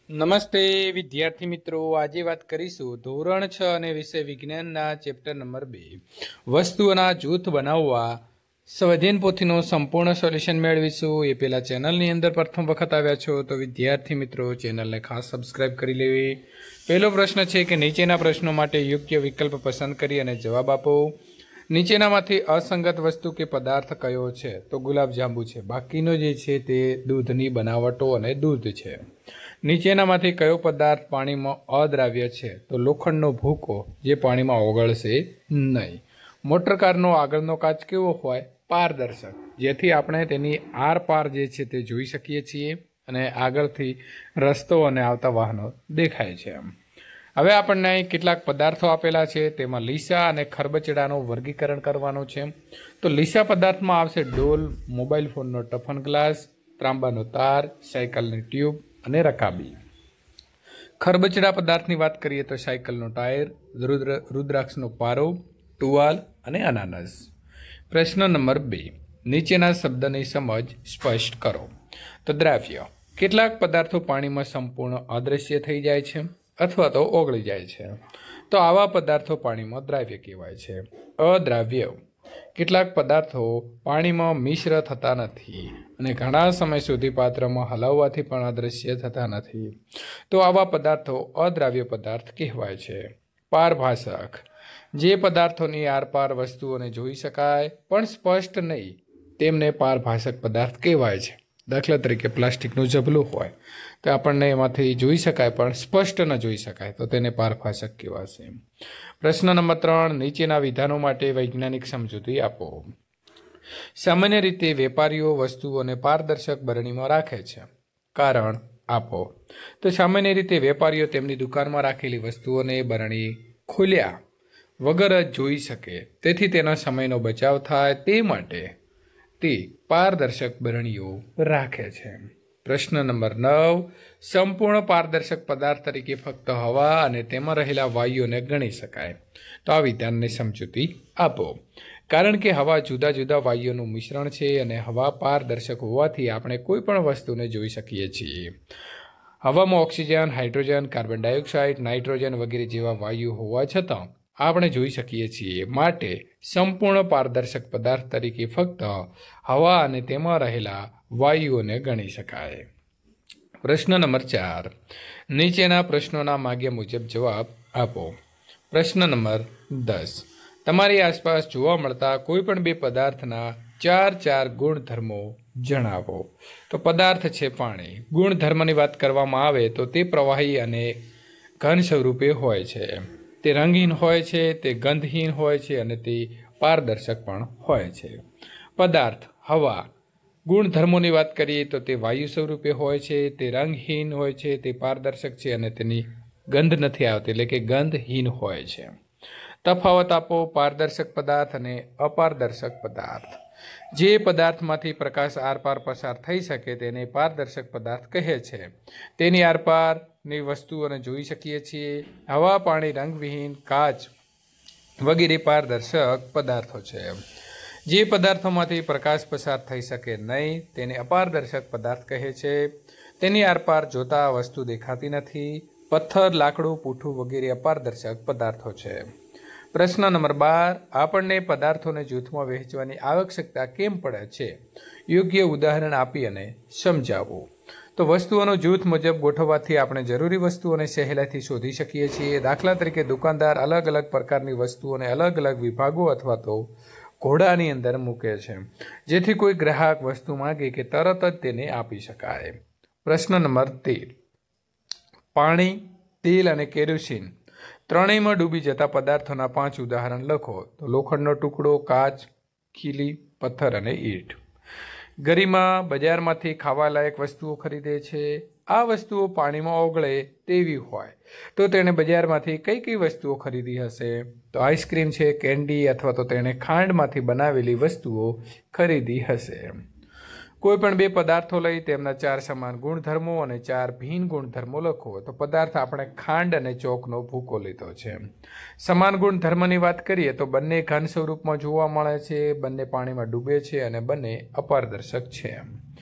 નમસ્તે વિદ્યાર્થી મિત્રો, આજે વાત કરીશું ધોરણ 6 અને વિષય વિજ્ઞાનના ચેપ્ટર નંબર 2 વસ્તુઓના જૂથ બનાવવા સ્વાધ્યાયન પોથીનો સંપૂર્ણ સોલ્યુશન મેળવીશું। એ પહેલા ચેનલની અંદર પ્રથમ વખત આવ્યા છો તો વિદ્યાર્થી મિત્રો ચેનલને ખાસ સબસ્ક્રાઇબ કરી લેવી। પહેલો પ્રશ્ન છે કે નીચેના પ્રશ્નો માટે યોગ્ય વિકલ્પ પસંદ કરી અને જવાબ આપો। નીચેનામાંથી અસંગત વસ્તુ કે પદાર્થ કયો છે? તો ગુલાબ જાંબુ છે, બાકીનો જે છે તે દૂધની બનાવટો અને દૂધ છે। નીચેનામાંથી કયો પદાર્થ પાણીમાં અદ્રાવ્ય છે? તો લોખંડનો ભૂકો, જે પાણીમાં ઓગળશે નહીં। મોટરકારનો આગળનો કાચ કેવો હોય? પારદર્શક, જેથી આપણે તેની આરપાર જે છે તે જોઈ શકીએ છીએ અને આગળથી રસ્તો અને આવતા વાહનો દેખાય છે। હવે આપણને અહીં કેટલાક પદાર્થો આપેલા છે, તેમાં લીસા અને ખરબચડાનું વર્ગીકરણ કરવાનું છે। તો લીસા પદાર્થમાં આવશે ડોલ, મોબાઈલ ફોનનો ટફન ગ્લાસ, ત્રાંબાનો તાર, સાયકલની ટ્યુબ અને રકાબી। ખરબચડા પદાર્થની વાત કરીએ તો સાયકલનો ટાયર, રુદ્રાક્ષનો પારો, ટુવાલ અને અનાનસ। પ્રશ્ન નંબર 2, નીચેના શબ્દની સમજ સ્પષ્ટ કરો। તો દ્રાવ્ય, કેટલાક પદાર્થો પાણીમાં સંપૂર્ણ અદૃશ્ય થઈ જાય છે અથવા તો ઓગળી જાય છે, તો આવા પદાર્થો પાણીમાં દ્રાવ્ય કહેવાય છે। અદ્રાવ્ય, કેટલાક પદાર્થો પાણીમાં મિશ્ર થતા નથી અને ઘણા સમય સુધી પાત્રમાં હલાવવાથી પણ અદૃશ્ય થતા નથી, તો આવા પદાર્થો અદ્રાવ્ય પદાર્થ કહેવાય છે। પારભાષક, જે પદાર્થોની આરપાર વસ્તુઓને જોઈ શકાય પણ સ્પષ્ટ નહીં, તેમને પારભાષક પદાર્થ કહેવાય છે। દાખલા તરીકે પ્લાસ્ટિકનું ઝબલું હોય તો આપણને એમાંથી જોઈ શકાય પણ સ્પષ્ટ ન જોઈ શકાય, તો તેને પારભાષક કહેવાશે। પ્રશ્ન નંબર 3, નીચેના વિધાનો માટે વૈજ્ઞાનિક સમજૂતી આપો। સામાન્ય રીતે વેપારીઓ વસ્તુઓને પારદર્શક બરણીમાં રાખે છે, કારણ આપો। તો સામાન્ય રીતે વેપારીઓ તેમની દુકાનમાં રાખેલી વસ્તુઓને બરણી ખોલ્યા વગર જ જોઈ શકે, તેથી તેનો સમયનો બચાવ થાય તે માટે તે પારદર્શક બરણીઓ રાખે છે। પ્રશ્ન નંબર 9, સંપૂર્ણ પારદર્શક પદાર્થ તરીકે ફક્ત હવા અને તેમાં રહેલા વાયુઓને ગણી શકાય, તો આ વિધાનની સમજૂતી આપો। કારણ કે હવા જુદા જુદા વાયુઓનું મિશ્રણ છે અને હવા પારદર્શક હોવાથી આપણે કોઈ પણ વસ્તુને જોઈ શકીએ છીએ। હવામાં oxygen, hydrogen, carbon dioxide, nitrogen વગેરે જેવા વાયુ હોવા છતાં આપણે જોઈ શકીએ છીએ, માટે સંપૂર્ણ પારદર્શક પદાર્થ તરીકે ફક્ત હવા અને તેમાં રહેલા વાયુઓને ગણી શકાય। પ્રશ્ન નંબર 4, નીચેના પ્રશ્નોના માગ્યા મુજબ જવાબ આપો। પ્રશ્ન નંબર 10, તમારી આસપાસ જોવા મળતા કોઈ પણ બે પદાર્થના 4 ગુણધર્મો જણાવો। તો પદાર્થ છે પાણી, ગુણધર્મની વાત કરવામાં આવે તો તે પ્રવાહી અને ઘન સ્વરૂપે હોય છે, તે રંગહીન હોય છે, તે ગંધહીન હોય છે અને તે પારદર્શક પણ હોય છે। પદાર્થ હવા, ગુણધર્મોની વાત કરીએ તો તે વાયુ સ્વરૂપે હોય છે, તે રંગહીન હોય છે, તે પારદર્શક છે અને તેની ગંધ નથી આવતી, એટલે કે ગંધહીન હોય છે। તફાવત આપો પારદર્શક પદાર્થ અને અપારદર્શક પદાર્થ। જે પદાર્થમાંથી પ્રકાશ આરપાર પસાર થઈ શકે તેને પારદર્શક પદાર્થ કહે છે, તેની આરપારની વસ્તુઓને જોઈ શકીએ છીએ। હવા, પાણી, રંગવિહીન, કાચ વગેરે પારદર્શક પદાર્થો છે। જે પદાર્થોમાંથી પ્રકાશ પસાર થઈ શકે નહીં તેને અપારદર્શક પદાર્થ કહે છે, તેની આરપાર જોતા વસ્તુ દેખાતી નથી। પથ્થર, લાકડું, પૂઠું વગેરે અપારદર્શક પદાર્થો છે। પ્રશ્ન નંબર 12, આપણને પદાર્થોને જૂથમાં વહેંચવાની આવશ્યકતા કેમ પડે છે? યોગ્ય ઉદાહરણ આપી અને સમજાવો। તો વસ્તુઓનું જૂથ મુજબ ગોઠવવાથી આપણે જરૂરી વસ્તુઓને સહેલાઈથી શોધી શકીએ છીએ। દાખલા તરીકે દુકાનદાર અલગ અલગ પ્રકારની વસ્તુઓને અલગ અલગ વિભાગો અથવા તો ઘોડાની અંદર મૂકે છે, જેથી કોઈ ગ્રાહક વસ્તુ માંગે કે તરત જ તેને આપી શકાય। પ્રશ્ન નંબર 13, પાણી, તેલ અને કેરોસીન ત્રણેયમાં ડૂબી જતા પદાર્થોના 5 ઉદાહરણ લખો। તો લોખંડનો ટુકડો, કાચ, ખીલી, પથ્થર અને ઈંટ। ગરિમા બજારમાંથી ખાવાલાયક વસ્તુઓ ખરીદે છે, આ વસ્તુઓ પાણીમાં ઓગળે તેવી હોય, તો તેણે બજારમાંથી કઈ કઈ વસ્તુઓ ખરીદી હશે? તો આઈસ્ક્રીમ છે, કેન્ડી અથવા તો તેણે ખાંડમાંથી બનાવેલી વસ્તુઓ ખરીદી હશે। કોઈ પણ બે પદાર્થો લઈ તેમના 4 સમાન ગુણધર્મો અને 4 ભિન્ન ગુણધર્મો લખો। તો પદાર્થ આપણે ખાંડ અને ચોકનો ભૂકો લીધો છે। સમાન ગુણધર્મની વાત કરીએ તો બંને ઘન સ્વરૂપમાં જોવા મળે છે, બંને પાણીમાં ડૂબે છે અને બંને અપારદર્શક છે।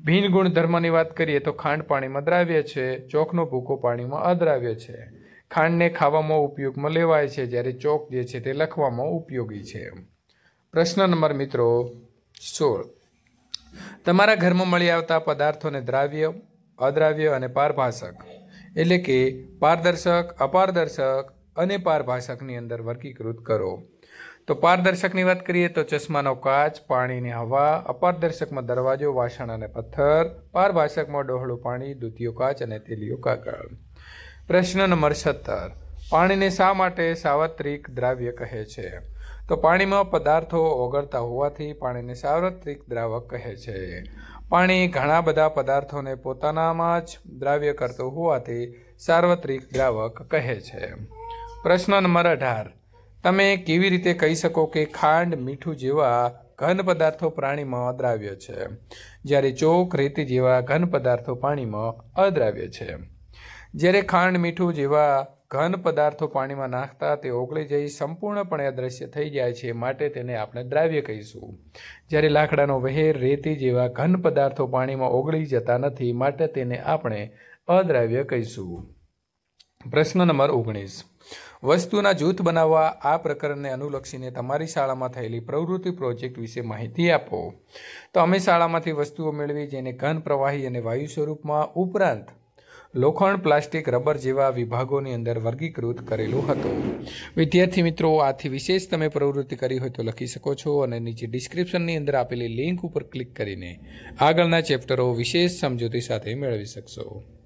ભિન્ન ગુણધર્મની વાત કરીએ તો ખાંડ પાણીમાં દ્રાવ્ય છે, ચોકનો ભૂકો પાણીમાં અદ્રાવ્ય છે. ખાંડને ખાવામાં ઉપયોગમાં લેવાય છે, જ્યારે ચોક જે છે તે લખવામાં ઉપયોગી છે. પ્રશ્ન નંબર મિત્રો 16. તમારા ઘરમાં મળી આવતા પદાર્થોને દ્રાવ્ય, અદ્રાવ્ય અને પારભાષક એટલે કે પારદર્શક, અપારદર્શક અને પારભાષકની અંદર વર્ગીકૃત કરો. તો પારદર્શકની વાત કરીએ તો ચશ્માનો કાચ, પાણીની હવા, અપારદર્શકમાં દરવાજો, વાસણ અને પથ્થર, પારભાષકમાં ડહોળું પાણી, દૂધિયો કાચ અને તેલીયો કાગળ. પ્રશ્ન નંબર 17. પાણીને શા માટે સાર્વત્રિક દ્રાવ્ય કહે છે? તો પાણીમાં પદાર્થો ઓગળતા હોવાથી પાણીને સાર્વત્રિક દ્રાવક કહે છે. પાણી ઘણા બધા પદાર્થોને પોતાનામાં જ દ્રાવ્ય કરતું હોવાથી સાર્વત્રિક દ્રાવક કહે છે. પ્રશ્ન નંબર 18. તમે કેવી રીતે કહી શકો કે ખાંડ, મીઠું જેવા ઘન પદાર્થો પાણીમાં અદ્રાવ્ય છે, જ્યારે ચોક, રેતી જેવા ઘન પદાર્થો પાણીમાં અદ્રાવ્ય છે? જ્યારે ખાંડ, મીઠું જેવા ઘન પદાર્થો પાણીમાં નાખતા તે ઓગળી જઈ સંપૂર્ણપણે અદૃશ્ય થઈ જાય છે, માટે તેને આપણે દ્રાવ્ય કહીશું. જ્યારે લાકડાનો વહેર, રેતી જેવા ઘન પદાર્થો પાણીમાં ઓગળી જતા નથી, માટે તેને આપણે અદ્રાવ્ય કહીશું. પ્રશ્ન નંબર 19. વસ્તુના જૂથ બનાવવા આ પ્રકરણને અનુલક્ષીને તમારી શાળામાં થયેલી પ્રવૃત્તિ પ્રોજેક્ટ વિશે માહિતી આપો. તો અમે શાળામાંથી વસ્તુઓ મેળવી જેને ઘન, પ્રવાહી અને વાયુ સ્વરૂપમાં ઉપરાંત લોખંડ, પ્લાસ્ટિક, રબર જેવા વિભાગોની અંદર વર્ગીકૃત કરેલું હતું. વિદ્યાર્થી મિત્રો, આથી વિશેષ તમે પ્રવૃત્તિ કરી હોય તો લખી શકો છો અને નીચે ડિસ્ક્રિપ્શનની અંદર આપેલી લિંક ઉપર ક્લિક કરીને આગળના ચેપ્ટરો વિશેષ સમજૂતી સાથે મેળવી શકશો.